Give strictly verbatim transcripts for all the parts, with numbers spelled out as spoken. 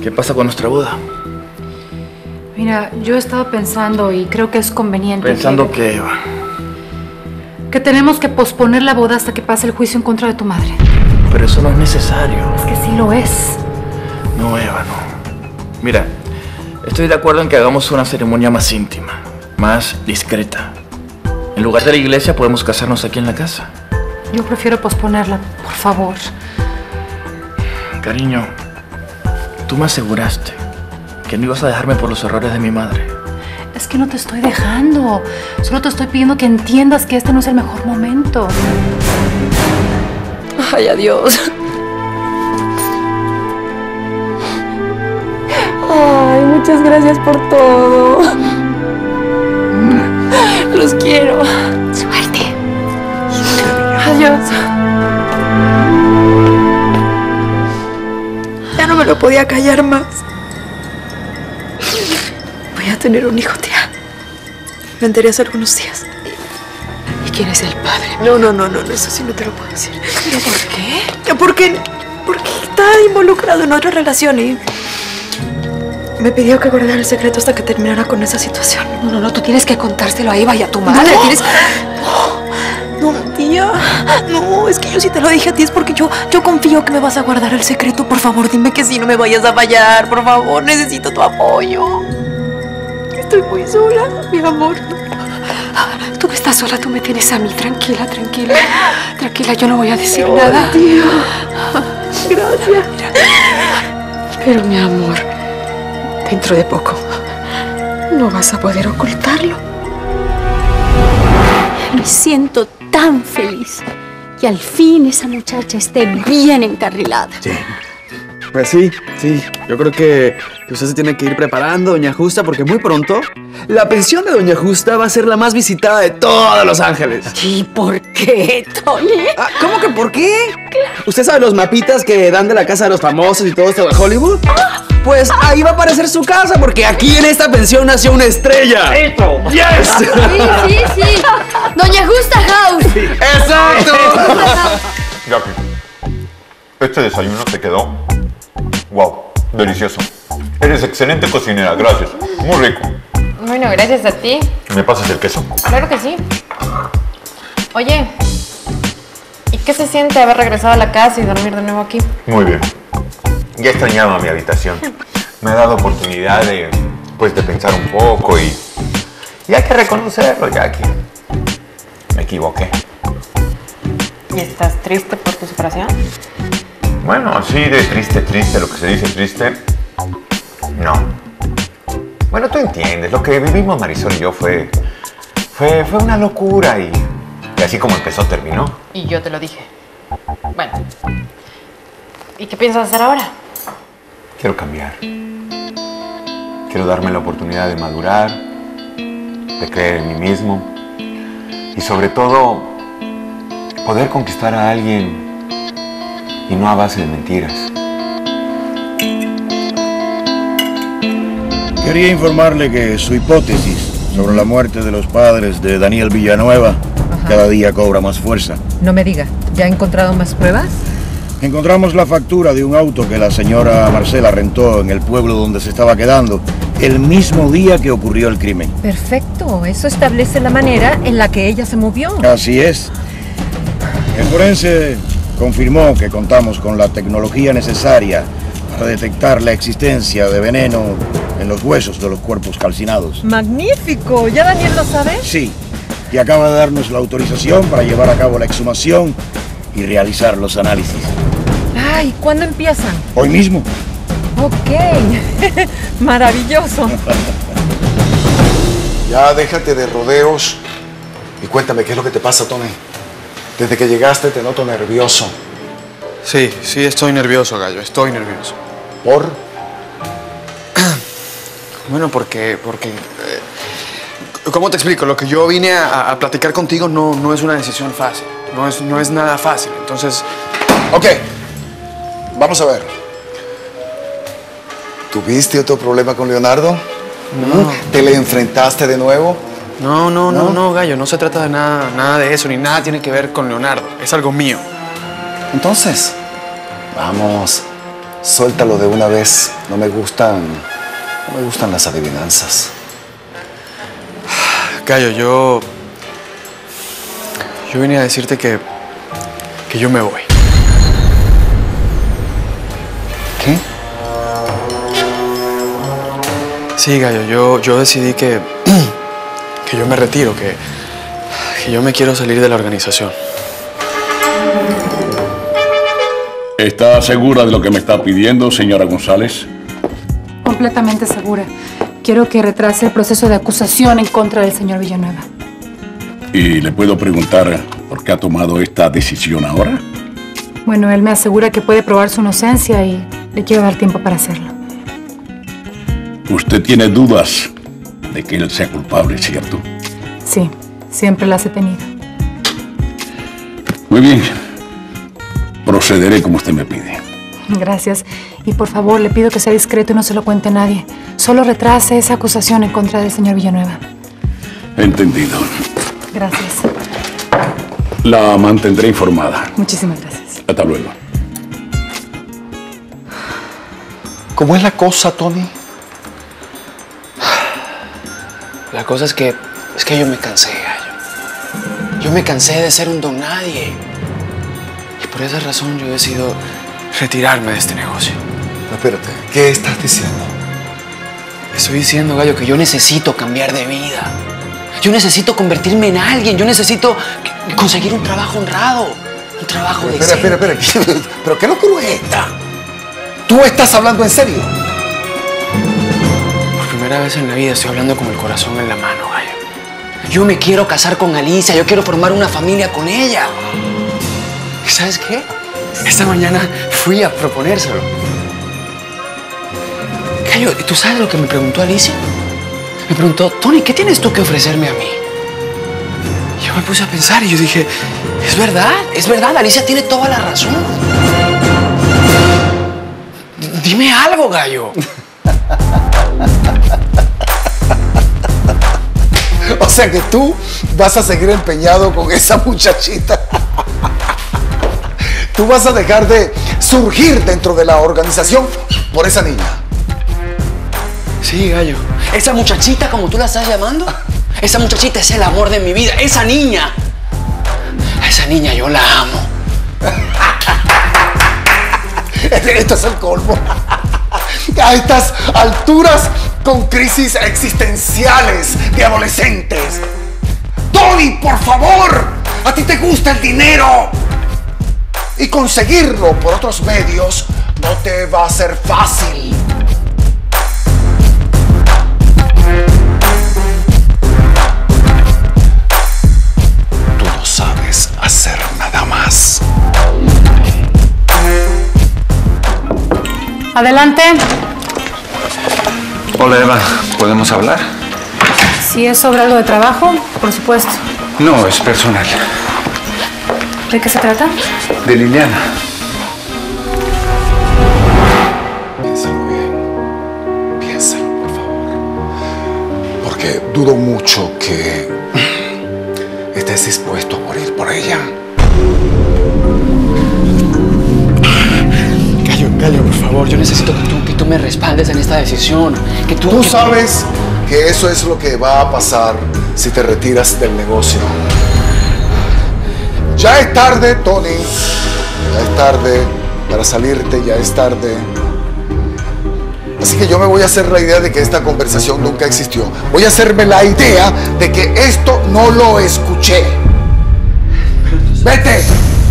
¿Qué pasa con nuestra boda? Mira, yo he estado pensando y creo que es conveniente. ¿Pensando que, qué, Eva? Que tenemos que posponer la boda hasta que pase el juicio en contra de tu madre. Pero eso no es necesario. Es que sí lo es. No, Eva, no. Mira, estoy de acuerdo en que hagamos una ceremonia más íntima, más discreta. En lugar de la iglesia podemos casarnos aquí en la casa. Yo prefiero posponerla, por favor. Cariño, tú me aseguraste que no ibas a dejarme por los errores de mi madre. Es que no te estoy dejando. Solo te estoy pidiendo que entiendas que este no es el mejor momento. Ay, adiós. Ay, muchas gracias por todo. Los quiero. Suerte. Adiós. Ya no me lo podía callar más. Voy a tener un hijo, tía. Me enteré hace algunos días. ¿Y quién es el padre? No, no, no, no, eso sí no te lo puedo decir. ¿Pero por qué? Porque, porque está involucrado en otra relación y me pidió que guardara el secreto hasta que terminara con esa situación. No, no, no, tú tienes que contárselo a Eva y a tu madre. No. Tienes... No, tía. No, es que yo sí te lo dije a ti, es porque yo, yo confío que me vas a guardar el secreto. Por favor, dime que sí, no me vayas a fallar. Por favor, necesito tu apoyo. Estoy muy sola, mi amor. Tú que estás sola, tú me tienes a mí. Tranquila, tranquila. Tranquila, yo no voy a decir Oh, nada. Tía. Gracias. Pero, mi amor, dentro de poco no vas a poder ocultarlo. Me siento tan feliz que al fin esa muchacha esté bien encarrilada. Sí. Pues sí, sí. Yo creo que usted se tiene que ir preparando, doña Justa, porque muy pronto la pensión de doña Justa va a ser la más visitada de todos Los Ángeles. ¿Y por qué, Tony? Ah, ¿cómo que por qué? ¿Usted sabe los mapitas que dan de la casa de los famosos y todo esto de Hollywood? Pues ahí va a aparecer su casa, porque aquí en esta pensión nació una estrella. ¡Eso! ¡Yes! Sí, sí, sí. Doña Justa House. ¡Exacto! Jackie, este desayuno te quedó wow, delicioso. Eres excelente cocinera, gracias. Muy rico. Bueno, gracias a ti. ¿Me pasas el queso? Claro que sí. Oye, ¿y qué se siente haber regresado a la casa y dormir de nuevo aquí? Muy bien. Ya extrañaba mi habitación. Me ha dado oportunidad de, pues, de pensar un poco y, y hay que reconocerlo, Jackie. Me equivoqué. ¿Y estás triste por tu separación? Bueno, así de triste, triste, lo que se dice triste, no. Bueno, tú entiendes, lo que vivimos Marisol y yo fue, fue, fue una locura y, y así como empezó, terminó. Y yo te lo dije. Bueno, ¿y qué piensas hacer ahora? Quiero cambiar. Quiero darme la oportunidad de madurar, de creer en mí mismo y sobre todo poder conquistar a alguien y no a base de mentiras. Quería informarle que su hipótesis sobre la muerte de los padres de Daniel Villanueva Ajá. cada día cobra más fuerza. No me diga, ¿ya ha encontrado más pruebas? Encontramos la factura de un auto que la señora Marcela rentó en el pueblo donde se estaba quedando el mismo día que ocurrió el crimen. Perfecto, eso establece la manera en la que ella se movió. Así es. El forense confirmó que contamos con la tecnología necesaria para detectar la existencia de veneno en los huesos de los cuerpos calcinados. ¡Magnífico! ¿Ya Daniel lo sabe? Sí, y acaba de darnos la autorización para llevar a cabo la exhumación y realizar los análisis. Ay, ¿cuándo empiezan? Hoy mismo. Ok, maravilloso. Ya déjate de rodeos y cuéntame qué es lo que te pasa, Tony. Desde que llegaste te noto nervioso. Sí, sí estoy nervioso, Gallo, estoy nervioso. ¿Por? Bueno, porque... porque eh, ¿cómo te explico? Lo que yo vine a, a platicar contigo no, no es una decisión fácil. No es, no es nada fácil, entonces... Ok, vamos a ver. ¿Tuviste otro problema con Leonardo? No. ¿Te le enfrentaste de nuevo? No, no, no, no, no, Gallo, no se trata de nada, nada de eso, ni nada tiene que ver con Leonardo. Es algo mío. Entonces, vamos, Suéltalo de una vez. No me gustan... No me gustan las adivinanzas. Gallo, yo... Yo vine a decirte que... que yo me voy. ¿Qué? Sí, Gallo, yo, yo decidí que... que yo me retiro, que... que yo me quiero salir de la organización. ¿Está segura de lo que me está pidiendo, señora González? Completamente segura. Quiero que retrase el proceso de acusación en contra del señor Villanueva. ¿Y le puedo preguntar por qué ha tomado esta decisión ahora? Bueno, él me asegura que puede probar su inocencia y le quiero dar tiempo para hacerlo. Usted tiene dudas de que él sea culpable, ¿cierto? Sí, siempre las he tenido. Muy bien. Procederé como usted me pide. Gracias. Y por favor, le pido que sea discreto y no se lo cuente a nadie. Solo retrase esa acusación en contra del señor Villanueva. Entendido. Gracias. La mantendré informada. Muchísimas gracias. Hasta luego. ¿Cómo es la cosa, Tony? La cosa es que... es que yo me cansé, Gallo. Yo me cansé de ser un don nadie. Y por esa razón yo decido retirarme de este negocio. No, espérate, ¿qué estás diciendo? Estoy diciendo, Gallo, que yo necesito cambiar de vida. Yo necesito convertirme en alguien. Yo necesito conseguir un trabajo honrado. Un trabajo de... Espera, espera, espera. ¿Pero qué locura es esta? ¿Tú estás hablando en serio? Por primera vez en la vida estoy hablando con el corazón en la mano, Gallo. Yo me quiero casar con Alicia. Yo quiero formar una familia con ella. ¿Y sabes qué? Esta mañana fui a proponérselo. Gallo, ¿y tú sabes lo que me preguntó Alicia? Me preguntó, Tony, ¿qué tienes tú que ofrecerme a mí? Yo me puse a pensar y yo dije, es verdad, es verdad, Alicia tiene toda la razón. D- dime algo, Gallo. O sea que tú vas a seguir empeñado con esa muchachita. Tú vas a dejar de surgir dentro de la organización por esa niña. Sí, Gallo. Esa muchachita, como tú la estás llamando, esa muchachita es el amor de mi vida. Esa niña, a esa niña yo la amo. Esto es el colmo. A estas alturas, con crisis existenciales de adolescentes. Tony, por favor, a ti te gusta el dinero. Y conseguirlo por otros medios no te va a ser fácil. Tú no sabes hacer nada más. Adelante. Hola, Eva. ¿Podemos hablar? Si es sobre algo de trabajo, por supuesto. No, es personal. ¿De qué se trata? De Liliana. Piénsalo bien. Piénsalo, por favor. Porque dudo mucho que estés dispuesto a morir por ella. Gallo, Gallo, por favor, yo necesito que tú, que tú me respaldes en esta decisión. Que tú, Tú que sabes que eso es lo que va a pasar si te retiras del negocio. Ya es tarde, Tony. Ya es tarde para salirte, ya es tarde. Así que yo me voy a hacer la idea de que esta conversación nunca existió. Voy a hacerme la idea de que esto no lo escuché. ¡Vete!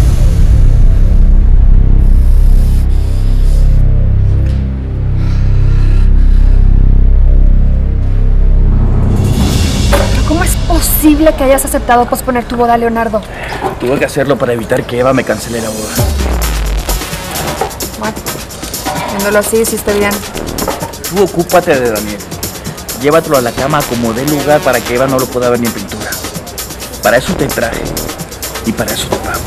¿Cómo es posible que hayas aceptado posponer tu boda, Leonardo? Tuve que hacerlo para evitar que Eva me cancele la boda. Bueno, viéndolo así, hiciste bien. Tú ocúpate de Daniel. Llévatelo a la cama como dé lugar para que Eva no lo pueda ver ni en pintura. Para eso te traje y para eso te pago.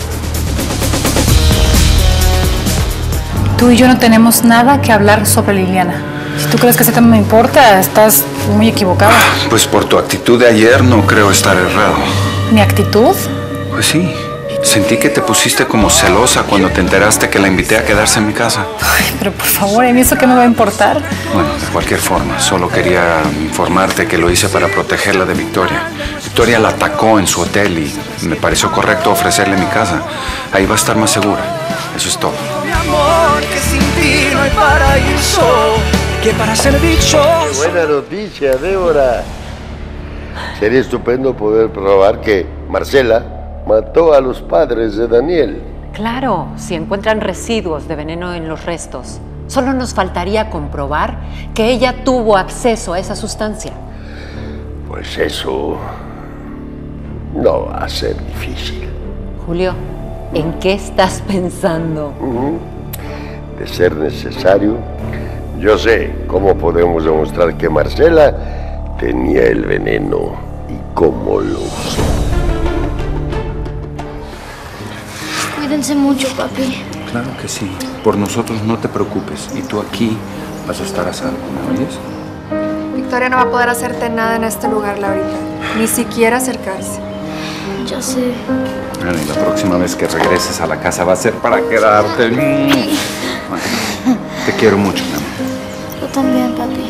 Tú y yo no tenemos nada que hablar sobre Liliana. Si tú crees que ese tema me importa, estás muy equivocado. Pues por tu actitud de ayer no creo estar errado. ¿Mi actitud? Pues sí. Sentí que te pusiste como celosa cuando te enteraste que la invité a quedarse en mi casa. Ay, pero por favor, ¿a mí eso qué me va a importar? Bueno, de cualquier forma, solo quería informarte que lo hice para protegerla de Victoria. Victoria la atacó en su hotel y me pareció correcto ofrecerle mi casa. Ahí va a estar más segura. Eso es todo. Mi amor, que sin ti no hay paraíso, que para ser dicho... Qué buena noticia, Débora. Sería estupendo poder probar que Marcela mató a los padres de Daniel. Claro, si encuentran residuos de veneno en los restos, solo nos faltaría comprobar que ella tuvo acceso a esa sustancia. Pues eso no va a ser difícil. Julio, ¿en qué estás pensando? Uh-huh. De ser necesario, yo sé cómo podemos demostrar que Marcela tenía el veneno y cómo lo usó. Cuídense mucho, papi. Claro que sí. Por nosotros no te preocupes. Y tú aquí vas a estar a salvo, ¿me oyes? Victoria no va a poder hacerte nada en este lugar, Laurita. Ni siquiera acercarse. Ya sé. Bueno, y la próxima vez que regreses a la casa va a ser para quedarte. Bueno, te quiero mucho, mi amor. Yo también, papi.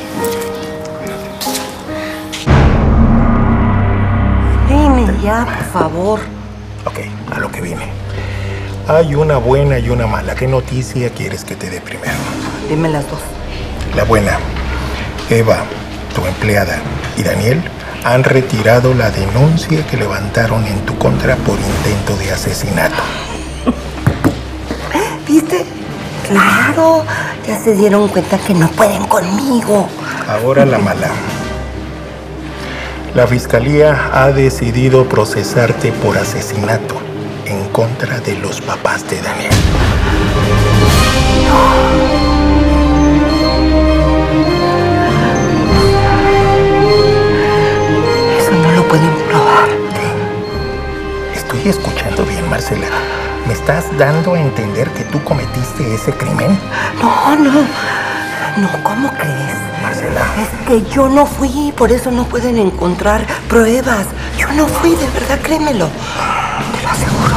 Dime ya, por favor. Ok, a lo que vine. Hay una buena y una mala. ¿Qué noticia quieres que te dé primero? Dime las dos. La buena. Eva, tu empleada, y Daniel han retirado la denuncia que levantaron en tu contra por intento de asesinato. ¿Viste? Claro, ya se dieron cuenta que no pueden conmigo. Ahora la mala. La fiscalía ha decidido procesarte por asesinato en contra de los papás de Daniel. Eso no lo pueden probar. ¿Estoy escuchando bien, Marcela? ¿Me estás dando a entender que tú cometiste ese crimen? No, no. No, ¿cómo crees? Marcela. Es que yo no fui, por eso no pueden encontrar pruebas. Yo no fui, de verdad, créemelo. Te lo aseguro.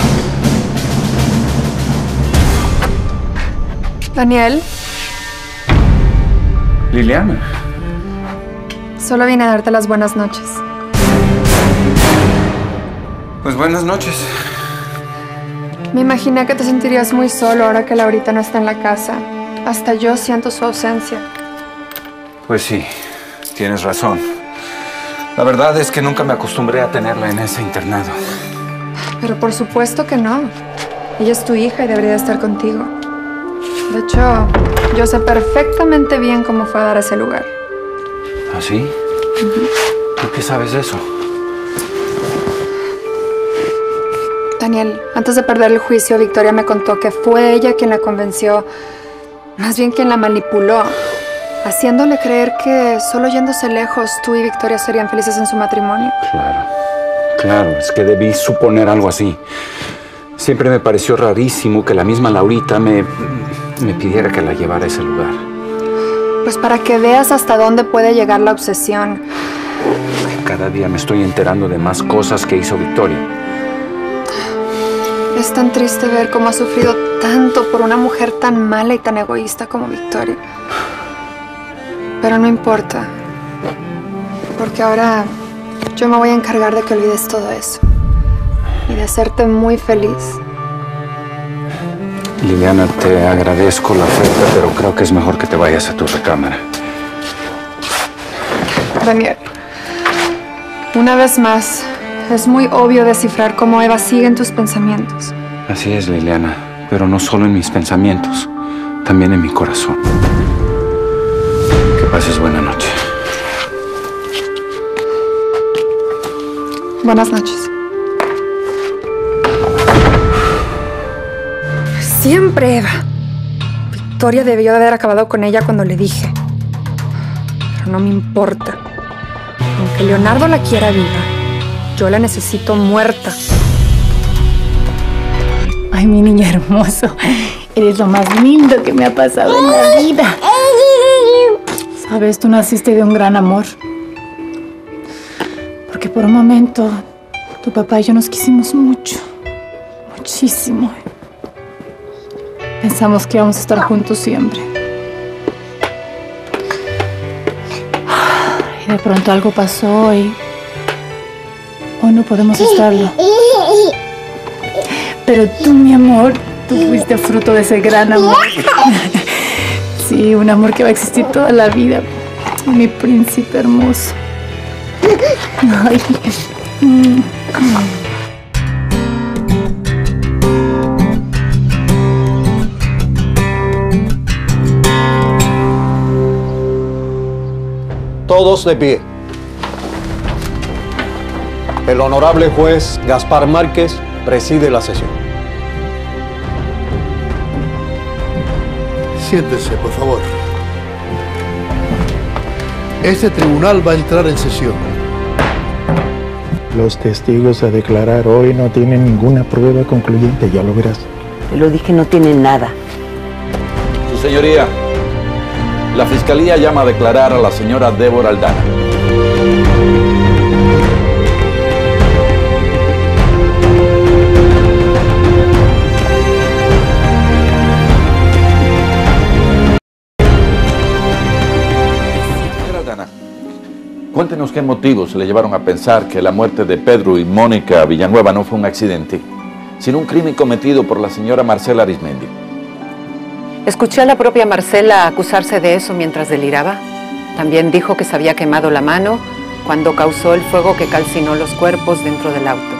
Daniel. Liliana. Solo vine a darte las buenas noches. Pues buenas noches. Me imaginé que te sentirías muy solo ahora que Laurita no está en la casa. Hasta yo siento su ausencia. Pues sí, tienes razón. La verdad es que nunca me acostumbré a tenerla en ese internado. Pero por supuesto que no. Ella es tu hija y debería estar contigo. De hecho, yo sé perfectamente bien cómo fue a dar a ese lugar. ¿Ah, sí? Uh-huh. ¿Tú qué sabes de eso? Daniel, antes de perder el juicio, Victoria me contó que fue ella quien la convenció, más bien quien la manipuló, haciéndole creer que solo yéndose lejos, tú y Victoria serían felices en su matrimonio. Claro, claro, es que debí suponer algo así. Siempre me pareció rarísimo que la misma Laurita me, me pidiera que la llevara a ese lugar. Pues para que veas hasta dónde puede llegar la obsesión. Cada día me estoy enterando de más cosas que hizo Victoria. Es tan triste ver cómo ha sufrido tanto por una mujer tan mala y tan egoísta como Victoria. Pero no importa, porque ahora yo me voy a encargar de que olvides todo eso y de hacerte muy feliz. Liliana, te agradezco la oferta, pero creo que es mejor que te vayas a tu recámara. Daniel, una vez más, es muy obvio descifrar cómo Eva sigue en tus pensamientos. Así es, Liliana, pero no solo en mis pensamientos, también en mi corazón. Que pases buena noche. Buenas noches. Siempre Eva. Victoria debió de haber acabado con ella cuando le dije. Pero no me importa. Aunque Leonardo la quiera viva, yo la necesito muerta. Ay, mi niño hermoso. Eres lo más lindo que me ha pasado en la vida. Sabes, tú naciste de un gran amor. Porque por un momento, tu papá y yo nos quisimos mucho. Muchísimo. muchísimo. Pensamos que íbamos a estar juntos siempre. Y de pronto algo pasó y hoy no podemos estarlo. Pero tú, mi amor, tú fuiste fruto de ese gran amor. Sí, un amor que va a existir toda la vida. Mi príncipe hermoso. Ay. Todos de pie. El honorable juez Gaspar Márquez preside la sesión. Siéntese, por favor. Este tribunal va a entrar en sesión. Los testigos a declarar hoy no tienen ninguna prueba concluyente, ya lo verás. Te lo dije, no tienen nada. Su señoría, la fiscalía llama a declarar a la señora Débora Aldana. Señora Aldana, cuéntenos qué motivos le llevaron a pensar que la muerte de Pedro y Mónica Villanueva no fue un accidente, sino un crimen cometido por la señora Marcela Arizmendi. Escuché a la propia Marcela acusarse de eso mientras deliraba. También dijo que se había quemado la mano cuando causó el fuego que calcinó los cuerpos dentro del auto.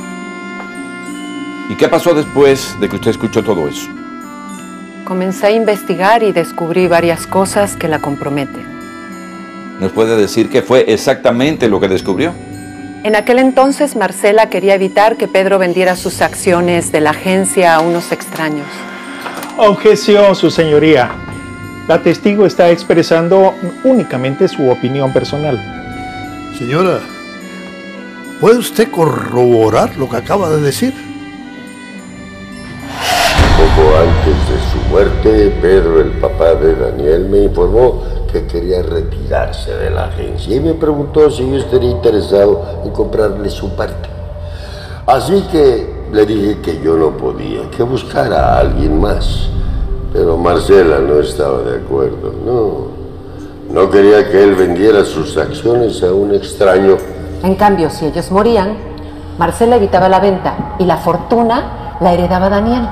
¿Y qué pasó después de que usted escuchó todo eso? Comencé a investigar y descubrí varias cosas que la comprometen. ¿Nos puede decir qué fue exactamente lo que descubrió? En aquel entonces, Marcela quería evitar que Pedro vendiera sus acciones de la agencia a unos extraños. Objeción, su señoría. La testigo está expresando únicamente su opinión personal. Señora, ¿puede usted corroborar lo que acaba de decir? Poco antes de su muerte, Pedro, el papá de Daniel, me informó que quería retirarse de la agencia y me preguntó si yo estaría interesado en comprarle su parte. Así que le dije que yo no podía, que buscara a alguien más. Pero Marcela no estaba de acuerdo, no. No quería que él vendiera sus acciones a un extraño. En cambio, si ellos morían, Marcela evitaba la venta y la fortuna la heredaba Daniel.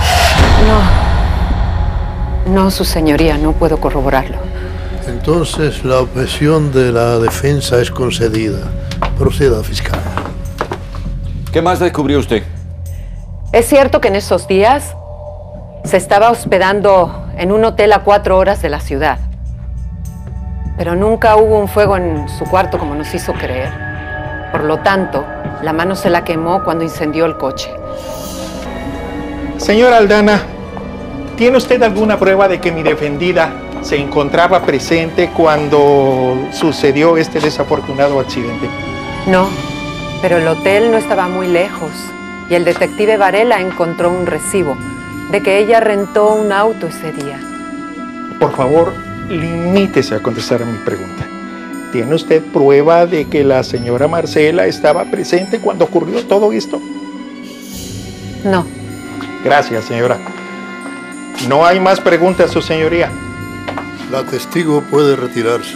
No, no, su señoría, no puedo corroborarlo. Entonces la objeción de la defensa es concedida. Proceda, fiscal. ¿Qué más descubrió usted? Es cierto que en esos días se estaba hospedando en un hotel a cuatro horas de la ciudad. Pero nunca hubo un fuego en su cuarto como nos hizo creer. Por lo tanto, la mano se la quemó cuando incendió el coche. Señora Aldana, ¿tiene usted alguna prueba de que mi defendida se encontraba presente cuando sucedió este desafortunado accidente? No, pero el hotel no estaba muy lejos y el detective Varela encontró un recibo de que ella rentó un auto ese día. Por favor, limítese a contestar a mi pregunta. ¿Tiene usted prueba de que la señora Marcela estaba presente cuando ocurrió todo esto? No. Gracias, señora. No hay más preguntas, su señoría. La testigo puede retirarse.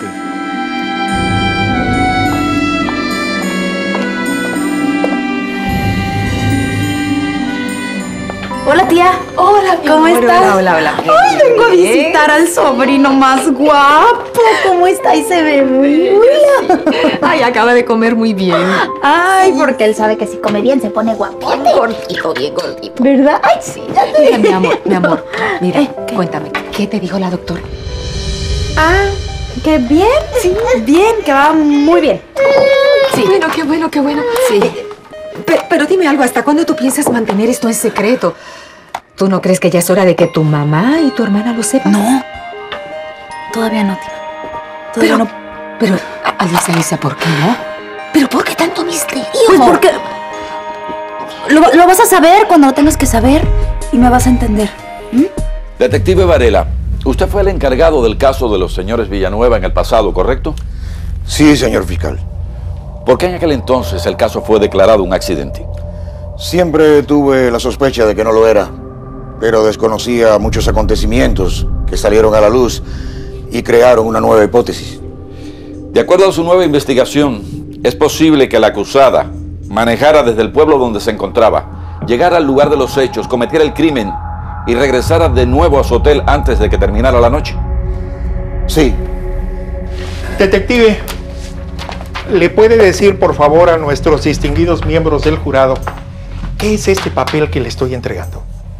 Hola, tía. Hola, mi ¿Cómo amor. estás? Hola, hola, hola. Ay, vengo a Bien. visitar al sobrino más guapo. ¿Cómo está? Y se ve muy bien. Ay, acaba de comer muy bien. Ay, porque él sabe que si come bien se pone guapote. Gordito, bien gordito. ¿Verdad? Ay, sí, ya te Mira, mi amor, mi amor. Mira, Eh, cuéntame, ¿qué te dijo la doctora? Ah, que bien. Sí, bien, que va muy bien. Sí. Bueno, qué bueno, qué bueno. Sí. Pero, pero dime algo, ¿hasta cuándo tú piensas mantener esto en secreto? ¿Tú no crees que ya es hora de que tu mamá y tu hermana lo sepan? No. Todavía no, tía. Todavía Pero, no. pero, Alicia, Alicia, ¿por qué no? ¿Pero por qué tanto misterio? Pues porque... Lo, lo vas a saber cuando lo tengas que saber y me vas a entender. ¿Mm? Detective Varela, usted fue el encargado del caso de los señores Villanueva en el pasado, ¿correcto? Sí, señor fiscal. ¿Por qué en aquel entonces el caso fue declarado un accidente? Siempre tuve la sospecha de que no lo era, pero desconocía muchos acontecimientos que salieron a la luz y crearon una nueva hipótesis. De acuerdo a su nueva investigación, es posible que la acusada manejara desde el pueblo donde se encontraba, llegara al lugar de los hechos, cometiera el crimen y regresara de nuevo a su hotel antes de que terminara la noche. Sí. Detective, ¿le puede decir por favor a nuestros distinguidos miembros del jurado qué es este papel que le estoy entregando?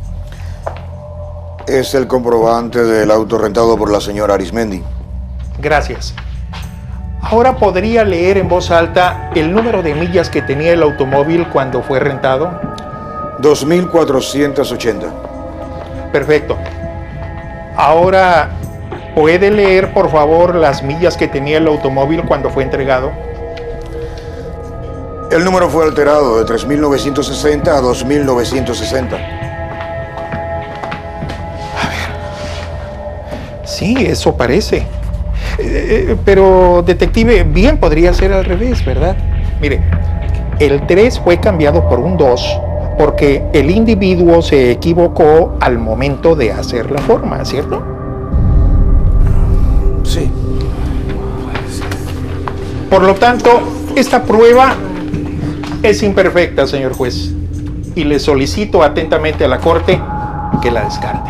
Es el comprobante del auto rentado por la señora Arismendi. Gracias. Ahora podría leer en voz alta el número de millas que tenía el automóvil cuando fue rentado. dos mil cuatrocientos ochenta. Perfecto. Ahora, ¿puede leer por favor las millas que tenía el automóvil cuando fue entregado? El número fue alterado de tres mil novecientos sesenta a dos mil novecientos sesenta. Sí, eso parece. Eh, pero, detective, bien podría ser al revés, ¿verdad? Mire, el tres fue cambiado por un dos porque el individuo se equivocó al momento de hacer la forma, ¿cierto? Sí. Por lo tanto, esta prueba es imperfecta, señor juez, y le solicito atentamente a la Corte que la descarte.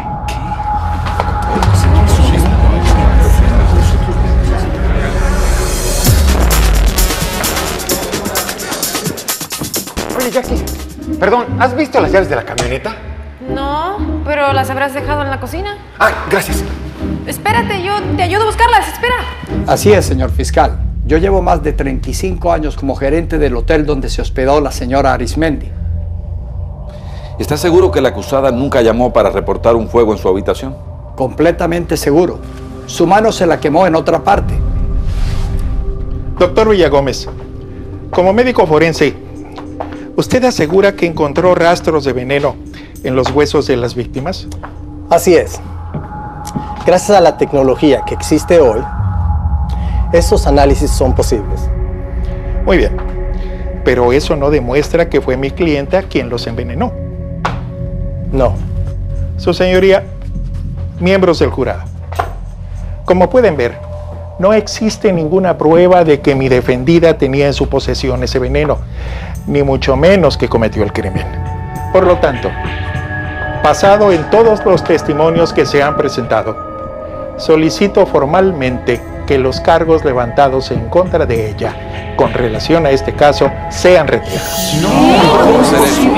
Oye, Jackie, perdón, ¿has visto las llaves de la camioneta? No, pero las habrás dejado en la cocina. Ah, gracias. Espérate, yo te ayudo a buscarlas, espera. Así es, señor fiscal. Yo llevo más de treinta y cinco años como gerente del hotel donde se hospedó la señora Arismendi. ¿Está seguro que la acusada nunca llamó para reportar un fuego en su habitación? Completamente seguro. Su mano se la quemó en otra parte. Doctor Villagómez, como médico forense, ¿usted asegura que encontró rastros de veneno en los huesos de las víctimas? Así es. Gracias a la tecnología que existe hoy, estos análisis son posibles. Muy bien, pero eso no demuestra que fue mi clienta quien los envenenó. No. Su señoría, miembros del jurado, como pueden ver, no existe ninguna prueba de que mi defendida tenía en su posesión ese veneno, ni mucho menos que cometió el crimen. Por lo tanto, basado en todos los testimonios que se han presentado, solicito formalmente que los cargos levantados en contra de ella con relación a este caso sean retirados. No, no puede ser eso.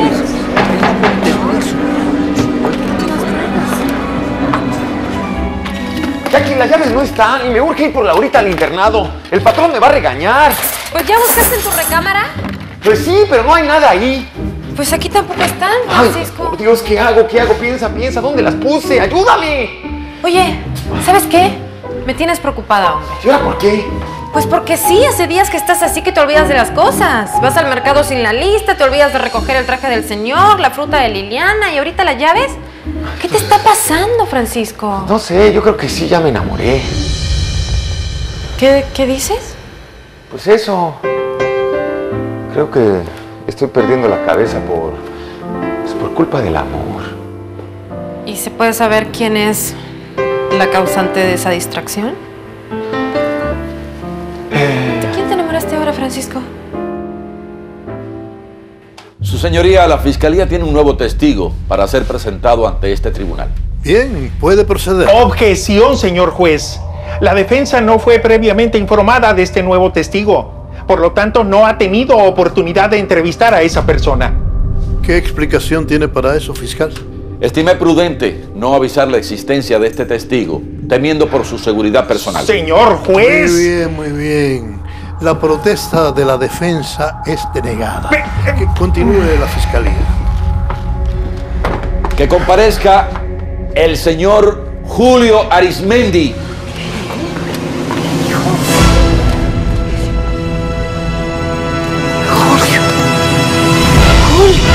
Jackie, las llaves no están y me urge ir por Laurita al internado. El patrón me va a regañar. Pues ya buscaste en tu recámara. Pues sí, pero no hay nada ahí. Pues aquí tampoco están, Francisco. Ay, por Dios, ¿qué hago? ¿Qué hago? Piensa, piensa, ¿dónde las puse? ¡Ayúdame! Oye, ¿sabes qué? Me tienes preocupada, hombre. ¿Y ahora por qué? Pues porque sí, hace días que estás así que te olvidas de las cosas. Vas al mercado sin la lista, te olvidas de recoger el traje del señor, la fruta de Liliana y ahorita las llaves. ¿Qué te está pasando, Francisco? No sé, yo creo que sí, ya me enamoré. ¿Qué, qué dices? Pues eso. Creo que estoy perdiendo la cabeza por, pues por culpa del amor. ¿Y se puede saber quién es la causante de esa distracción? Eh... ¿De quién te enamoraste ahora, Francisco? Su señoría, la fiscalía tiene un nuevo testigo para ser presentado ante este tribunal. Bien, puede proceder. Objeción, señor juez. La defensa no fue previamente informada de este nuevo testigo. Por lo tanto, no ha tenido oportunidad de entrevistar a esa persona. ¿Qué explicación tiene para eso, fiscal? Estimé prudente no avisar la existencia de este testigo, temiendo por su seguridad personal. Señor juez. Muy bien, muy bien. La protesta de la defensa es denegada. Que continúe la fiscalía. Que comparezca el señor Julio Arismendi. Julio. Julio.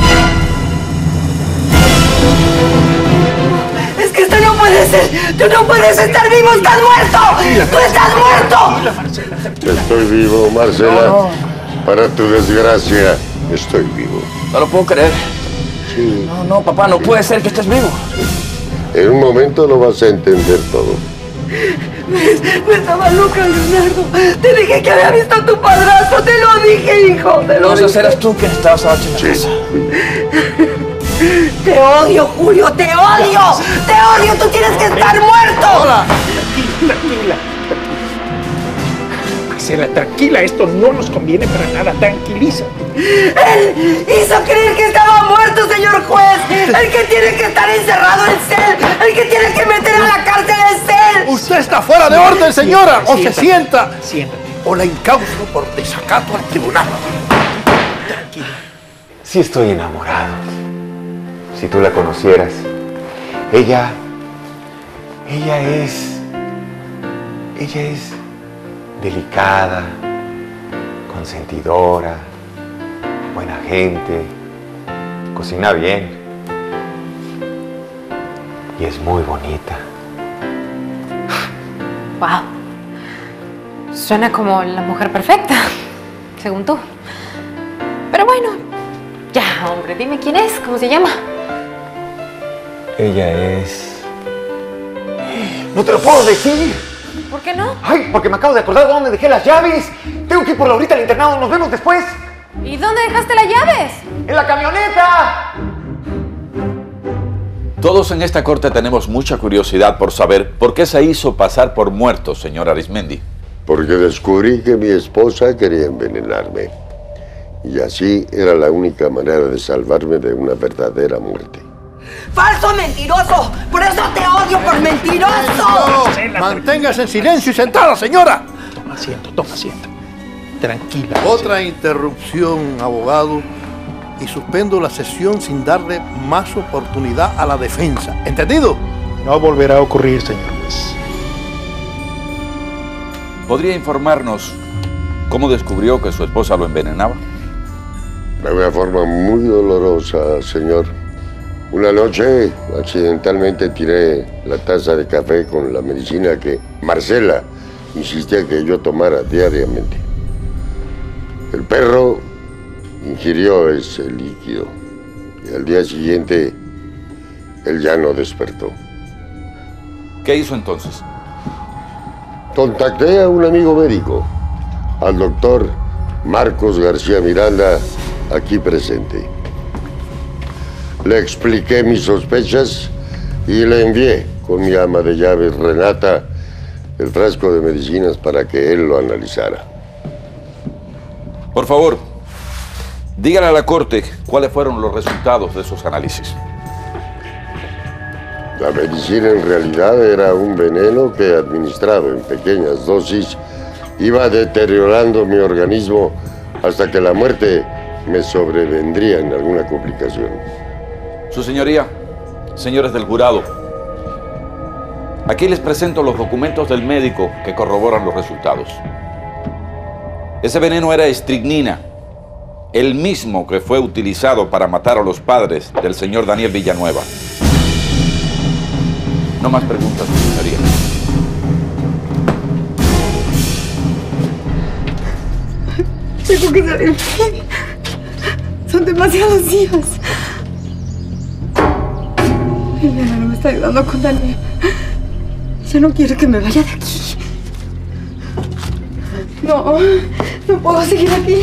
Es que esto no puede ser. Tú no puedes puedes estar vivo! ¡Estás muerto! ¡Tú estás muerto! Estoy vivo, Marcela. No, no. Para tu desgracia, estoy vivo. No lo puedo creer. Sí. No, no, papá, no puede ser que estés vivo. En un momento lo vas a entender todo. Me estaba loca, Leonardo. Te dije que había visto a tu padrastro. Te lo dije, hijo. Te lo Entonces dije. eras tú quien estabas anoche en la casa. Te odio, Julio. Te odio. Te odio. Tú tienes que estar muerto. Hola. Tranquila. Marcela, tranquila. Esto no nos conviene para nada. Tranquiliza. Él hizo creer que estaba muerto, señor juez. El que tiene que estar encerrado en cel. El que tiene que meter a la cárcel en cel. Usted está fuera de orden, señora. O se Siéntate. sienta. Siéntate. O la incausto por desacato al tribunal. Sí estoy enamorado. Si tú la conocieras, ella, ella es, ella es delicada, consentidora, buena gente, cocina bien y es muy bonita. Wow. Suena como la mujer perfecta, según tú. Pero bueno, ya, hombre, dime quién es, cómo se llama. Ella es... ¡No te lo puedo decir! ¿Por qué no? ¡Ay! Porque me acabo de acordar de dónde dejé las llaves. Tengo que ir por Laurita al internado. Nos vemos después. ¿Y dónde dejaste las llaves? ¡En la camioneta! Todos en esta corte tenemos mucha curiosidad por saber por qué se hizo pasar por muerto, señor Arizmendi. Porque descubrí que mi esposa quería envenenarme. Y así era la única manera de salvarme de una verdadera muerte. ¡Falso mentiroso! ¡Por eso te odio, por mentiroso! Manténgase en silencio y sentada, señora. Toma asiento, toma asiento. Tranquila. Otra interrupción, abogado. Y suspendo la sesión sin darle más oportunidad a la defensa. ¿Entendido? No volverá a ocurrir, señor juez. ¿Podría informarnos cómo descubrió que su esposa lo envenenaba? De una forma muy dolorosa, señor. Una noche, accidentalmente tiré la taza de café con la medicina que Marcela insistía que yo tomara diariamente. El perro ingirió ese líquido y al día siguiente él ya no despertó. ¿Qué hizo entonces? Contacté a un amigo médico, al doctor Marcos García Miranda, aquí presente. Le expliqué mis sospechas y le envié con mi ama de llaves, Renata, el frasco de medicinas para que él lo analizara. Por favor, dígale a la corte cuáles fueron los resultados de esos análisis. La medicina en realidad era un veneno que, administrado en pequeñas dosis, iba deteriorando mi organismo hasta que la muerte me sobrevendría en alguna complicación. Su señoría, señores del jurado, aquí les presento los documentos del médico que corroboran los resultados. Ese veneno era estricnina, el mismo que fue utilizado para matar a los padres del señor Daniel Villanueva. No más preguntas, su señoría. Tengo que salir. Son demasiados días. Elena no me está ayudando con Daniel. Ya no quiere que me vaya de aquí. No, no puedo seguir aquí.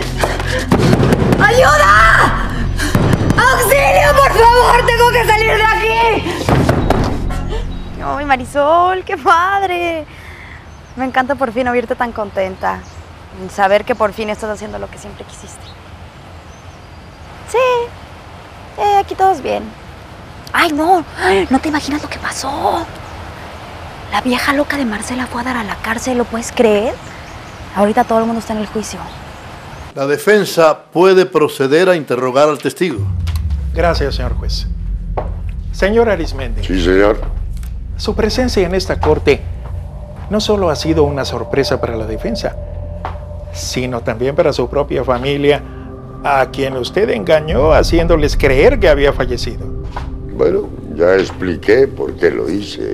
¡Ayuda! ¡Auxilio, por favor! ¡Tengo que salir de aquí! ¡Ay, Marisol, qué padre! Me encanta por fin oírte tan contenta. Saber que por fin estás haciendo lo que siempre quisiste. Sí, eh, aquí todos bien. Ay, no, no te imaginas lo que pasó. La vieja loca de Marcela fue a dar a la cárcel, ¿lo puedes creer? Ahorita todo el mundo está en el juicio. La defensa puede proceder a interrogar al testigo. Gracias, señor juez. Señor Arizmendi. Sí, señor. Su presencia en esta corte no solo ha sido una sorpresa para la defensa, sino también para su propia familia, a quien usted engañó haciéndoles creer que había fallecido. Bueno, ya expliqué por qué lo hice.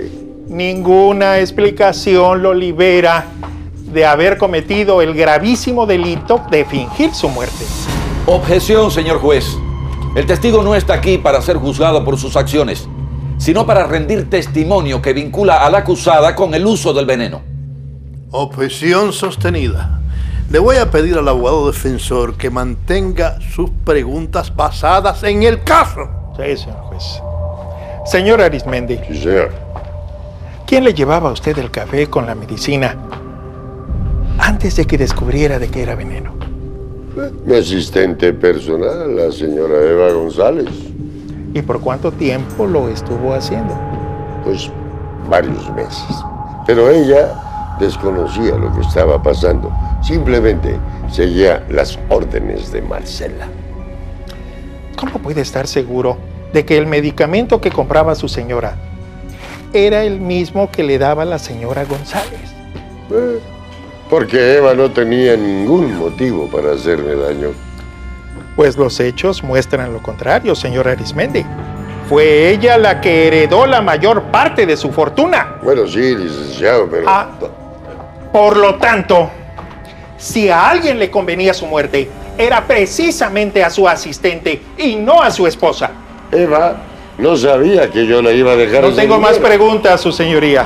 Ninguna explicación lo libera de haber cometido el gravísimo delito de fingir su muerte. Objeción, señor juez. El testigo no está aquí para ser juzgado por sus acciones, sino para rendir testimonio que vincula a la acusada con el uso del veneno. Objeción sostenida. Le voy a pedir al abogado defensor que mantenga sus preguntas basadas en el caso. Sí, señor juez. Señor Arizmendi. Sí, señor. ¿Quién le llevaba a usted el café con la medicina antes de que descubriera de que era veneno? Mi asistente personal, la señora Eva González. ¿Y por cuánto tiempo lo estuvo haciendo? Pues varios meses. Pero ella desconocía lo que estaba pasando. Simplemente seguía las órdenes de Marcela. ¿Cómo puede estar seguro de que el medicamento que compraba su señora era el mismo que le daba la señora González? Eh, porque Eva no tenía ningún motivo para hacerme daño. Pues los hechos muestran lo contrario, señor Arizmendi. Fue ella la que heredó la mayor parte de su fortuna. Bueno, sí, licenciado, pero... Ah, por lo tanto, si a alguien le convenía su muerte, era precisamente a su asistente y no a su esposa. Eva no sabía que yo la iba a dejar. No tengo más preguntas, su señoría.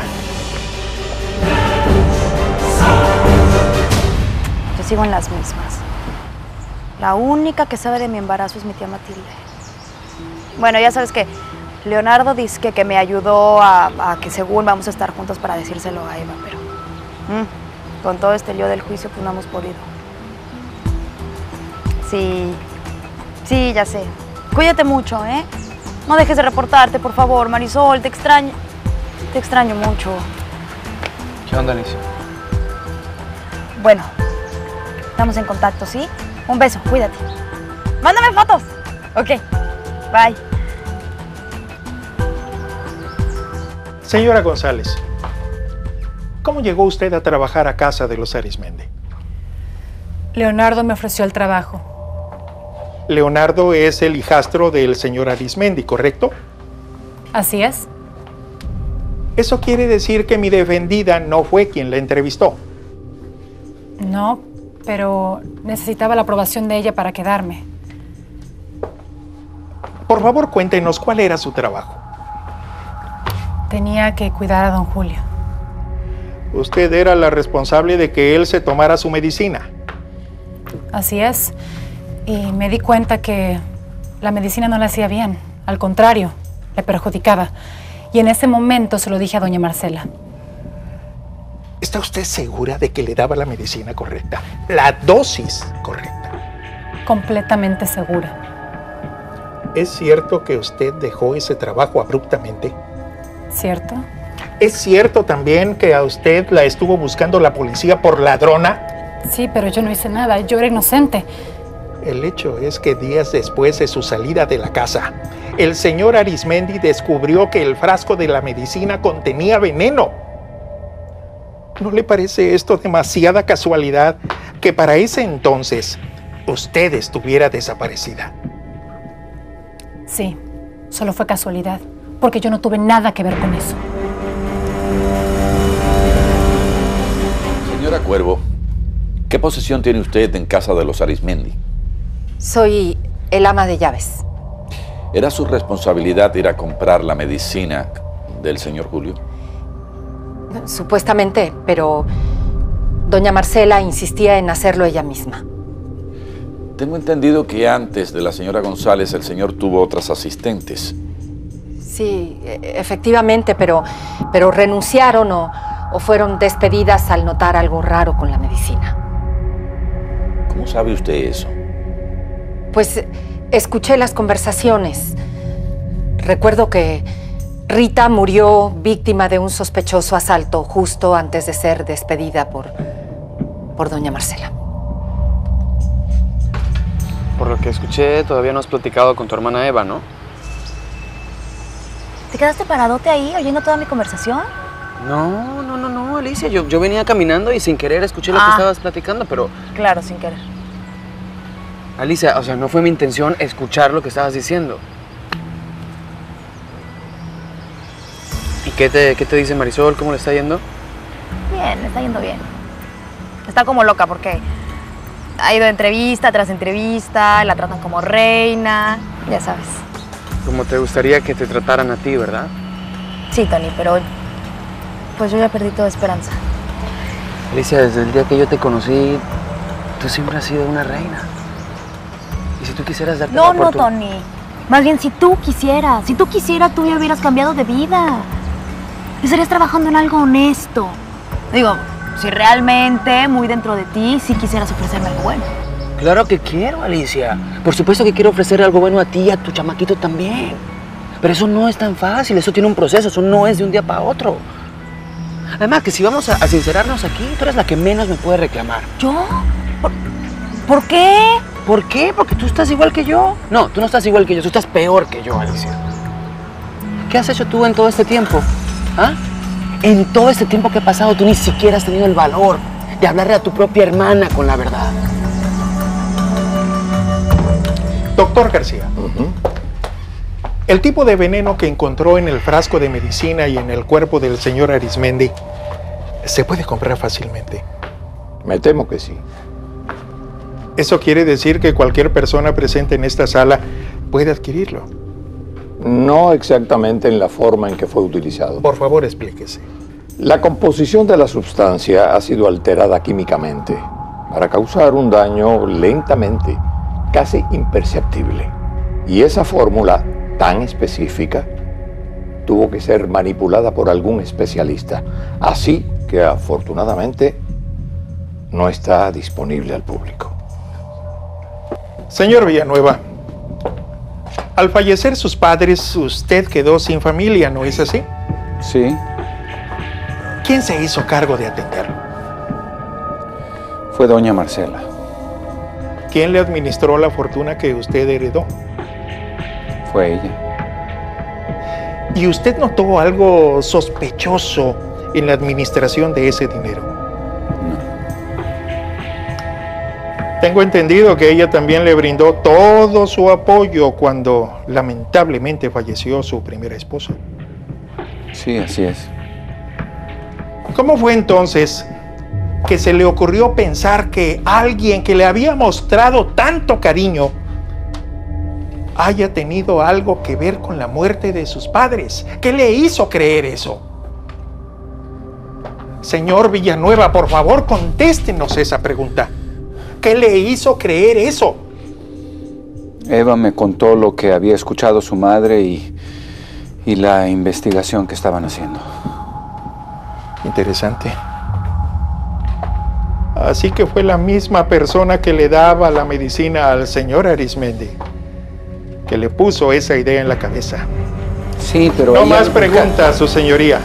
Yo sigo en las mismas. La única que sabe de mi embarazo es mi tía Matilde. Bueno, ya sabes que Leonardo dice que, que me ayudó a, a que según vamos a estar juntos para decírselo a Eva, pero mmm, con todo este lío del juicio pues no hemos podido. Sí, sí, ya sé. Cuídate mucho, ¿eh? No dejes de reportarte, por favor, Marisol, te extraño. Te extraño mucho. ¿Qué onda, Alicia? Bueno, estamos en contacto, ¿sí? Un beso, cuídate. Mándame fotos. Ok, bye. Señora González, ¿cómo llegó usted a trabajar a casa de los Arizmendi? Leonardo me ofreció el trabajo. Leonardo es el hijastro del señor Arizmendi, ¿correcto? Así es. Eso quiere decir que mi defendida no fue quien la entrevistó. No, pero necesitaba la aprobación de ella para quedarme. Por favor, cuéntenos cuál era su trabajo. Tenía que cuidar a don Julio. Usted era la responsable de que él se tomara su medicina. Así es. Y me di cuenta que la medicina no le hacía bien. Al contrario, le perjudicaba. Y en ese momento se lo dije a doña Marcela. ¿Está usted segura de que le daba la medicina correcta? La dosis correcta. Completamente segura. ¿Es cierto que usted dejó ese trabajo abruptamente? ¿Cierto? ¿Es cierto también que a usted la estuvo buscando la policía por ladrona? Sí, pero yo no hice nada. Yo era inocente. El hecho es que días después de su salida de la casa, el señor Arizmendi descubrió que el frasco de la medicina contenía veneno. ¿No le parece esto demasiada casualidad que para ese entonces usted estuviera desaparecida? Sí, solo fue casualidad, porque yo no tuve nada que ver con eso. Señora Cuervo, ¿qué posición tiene usted en casa de los Arizmendi? Soy el ama de llaves. ¿Era su responsabilidad ir a comprar la medicina del señor Julio? Supuestamente, pero doña Marcela insistía en hacerlo ella misma. Tengo entendido que antes de la señora González el señor tuvo otras asistentes. Sí, efectivamente, pero, pero renunciaron o, o fueron despedidas al notar algo raro con la medicina. ¿Cómo sabe usted eso? Pues escuché las conversaciones. Recuerdo que Rita murió víctima de un sospechoso asalto justo antes de ser despedida por, por doña Marcela. Por lo que escuché, todavía no has platicado con tu hermana Eva, ¿no? ¿Te quedaste paradote ahí oyendo toda mi conversación? No, no, no, no, Alicia. Yo, yo venía caminando y sin querer escuché lo Ah. que estabas platicando, pero... Claro, sin querer. Alicia, o sea, no fue mi intención escuchar lo que estabas diciendo. Y qué te, qué te dice Marisol? ¿Cómo le está yendo? Bien, le está yendo bien. Está como loca porque ha ido de entrevista tras entrevista, la tratan como reina, ya sabes. Como te gustaría que te trataran a ti, ¿verdad? Sí, Tony, pero pues yo ya perdí toda esperanza. Alicia, desde el día que yo te conocí, tú siempre has sido una reina. Y si tú quisieras darte No, la no, oportun- Tony. Más bien, si tú quisieras, si tú quisieras, tú ya hubieras cambiado de vida. Estarías trabajando en algo honesto. Digo, si realmente, muy dentro de ti, sí quisieras ofrecerme algo bueno. Claro que quiero, Alicia. Por supuesto que quiero ofrecer algo bueno a ti y a tu chamaquito también. Pero eso no es tan fácil, eso tiene un proceso, eso no es de un día para otro. Además, que si vamos a, a sincerarnos aquí, tú eres la que menos me puede reclamar. ¿Yo? ¿Por, ¿Por qué? ¿Por qué? Porque tú estás igual que yo. No, tú no estás igual que yo, tú estás peor que yo, Alicia. ¿Qué has hecho tú en todo este tiempo? ¿Ah? En todo este tiempo que he pasado, tú ni siquiera has tenido el valor de hablarle a tu propia hermana con la verdad. Doctor García, el tipo de veneno que encontró en el frasco de medicina y en el cuerpo del señor Arizmendi se puede comprar fácilmente. Me temo que sí. Eso quiere decir que cualquier persona presente en esta sala puede adquirirlo. No exactamente en la forma en que fue utilizado. Por favor, explíquese. La composición de la sustancia ha sido alterada químicamente para causar un daño lentamente, casi imperceptible. Y esa fórmula tan específica tuvo que ser manipulada por algún especialista. Así que afortunadamente no está disponible al público. Señor Villanueva, al fallecer sus padres, usted quedó sin familia, ¿no es así? Sí. ¿Quién se hizo cargo de atenderlo? Fue doña Marcela. ¿Quién le administró la fortuna que usted heredó? Fue ella. ¿Y usted notó algo sospechoso en la administración de ese dinero? Tengo entendido que ella también le brindó todo su apoyo cuando lamentablemente falleció su primera esposa. Sí, así es. ¿Cómo fue entonces que se le ocurrió pensar que alguien que le había mostrado tanto cariño haya tenido algo que ver con la muerte de sus padres? ¿Qué le hizo creer eso? Señor Villanueva, por favor, contéstenos esa pregunta. ¿Qué le hizo creer eso? Eva me contó lo que había escuchado su madre y, y la investigación que estaban haciendo. Interesante. Así que fue la misma persona que le daba la medicina al señor Arizmendi que le puso esa idea en la cabeza. Sí, pero... No ella más nunca- preguntas, su señoría.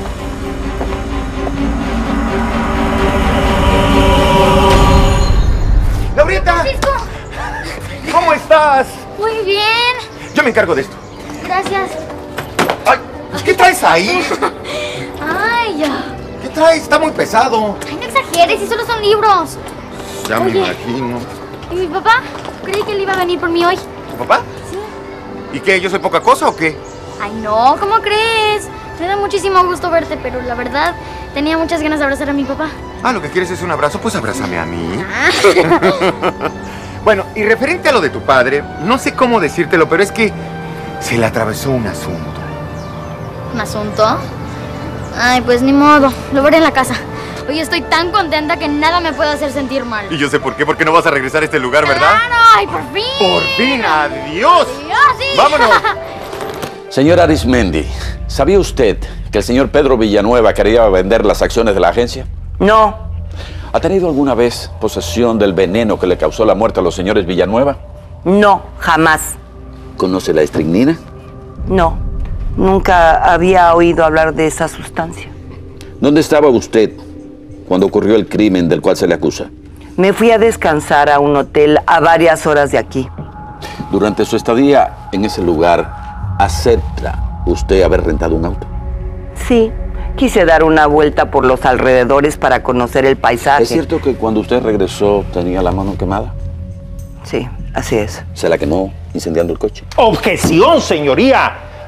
¡Laurieta! ¿Cómo estás? Muy bien. Yo me encargo de esto. Gracias. ¿Qué traes ahí? Ay, ya. ¿Qué traes? Está muy pesado. Ay, no exageres, si solo son libros. Ya me Oye. imagino. ¿Y mi papá? Creí que él iba a venir por mí hoy. ¿Tu papá? Sí. ¿Y qué? ¿Yo soy poca cosa o qué? Ay, no, ¿cómo crees? Me da muchísimo gusto verte, pero la verdad, tenía muchas ganas de abrazar a mi papá. Ah, lo que quieres es un abrazo, pues abrázame a mí. Bueno, y referente a lo de tu padre, no sé cómo decírtelo, pero es que se le atravesó un asunto. ¿Un asunto? Ay, pues ni modo, lo veré en la casa. Hoy estoy tan contenta que nada me puede hacer sentir mal. Y yo sé por qué, porque no vas a regresar a este lugar, ¿verdad? ¡Claro! ¡Ay, por fin! ¡Por fin! ¡Adiós! ¡Adiós, sí! ¡Vámonos! Señor Arizmendi, ¿sabía usted que el señor Pedro Villanueva quería vender las acciones de la agencia? No. ¿Ha tenido alguna vez posesión del veneno que le causó la muerte a los señores Villanueva? No, jamás. ¿Conoce la estricnina? No. Nunca había oído hablar de esa sustancia. ¿Dónde estaba usted cuando ocurrió el crimen del cual se le acusa? Me fui a descansar a un hotel a varias horas de aquí. Durante su estadía en ese lugar, ¿acepta usted haber rentado un auto? Sí, quise dar una vuelta por los alrededores para conocer el paisaje. ¿Es cierto que cuando usted regresó tenía la mano quemada? Sí, así es. ¿Se la quemó incendiando el coche? Objeción, señoría.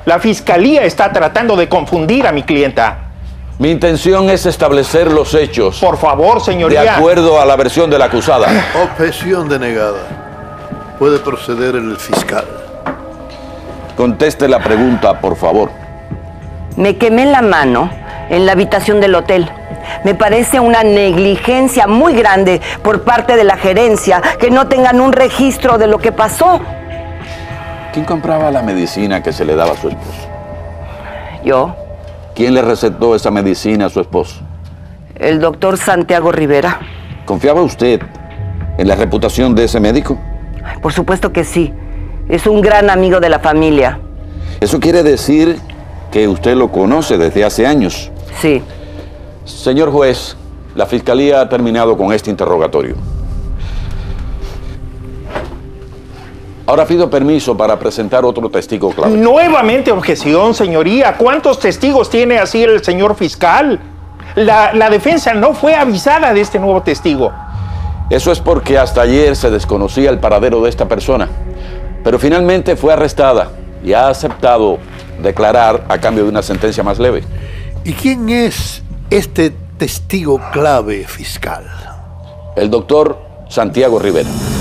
La fiscalía está tratando de confundir a mi clienta. Mi intención es establecer los hechos. Por favor, señoría. De acuerdo a la versión de la acusada. Objeción denegada. Puede proceder el fiscal. Conteste la pregunta, por favor. Me quemé la mano en la habitación del hotel. Me parece una negligencia muy grande por parte de la gerencia que no tengan un registro de lo que pasó. ¿Quién compraba la medicina que se le daba a su esposo? Yo. ¿Quién le recetó esa medicina a su esposo? El doctor Santiago Rivera. ¿Confiaba usted en la reputación de ese médico? Por supuesto que sí. Es un gran amigo de la familia. Eso quiere decir que usted lo conoce desde hace años. Sí. Señor juez, la fiscalía ha terminado con este interrogatorio. Ahora pido permiso para presentar otro testigo clave. Nuevamente objeción, señoría. ¿Cuántos testigos tiene así el señor fiscal? La, la defensa no fue avisada de este nuevo testigo. Eso es porque hasta ayer se desconocía el paradero de esta persona. Pero finalmente fue arrestada y ha aceptado declarar a cambio de una sentencia más leve. ¿Y quién es este testigo clave, fiscal? El doctor Santiago Rivera.